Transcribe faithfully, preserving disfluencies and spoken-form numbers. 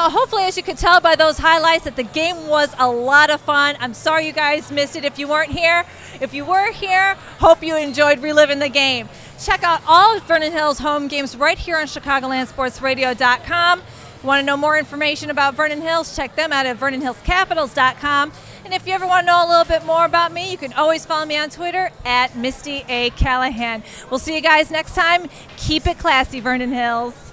Well, hopefully, as you could tell by those highlights, that the game was a lot of fun. I'm sorry you guys missed it if you weren't here. If you were here, hope you enjoyed reliving the game. Check out all of Vernon Hills home games right here on Chicagoland Sports Radio dot com. Want to know more information about Vernon Hills? Check them out at Vernon Hills Capitals dot com. And if you ever want to know a little bit more about me, you can always follow me on Twitter at Misty A. Callahan. We'll see you guys next time. Keep it classy, Vernon Hills.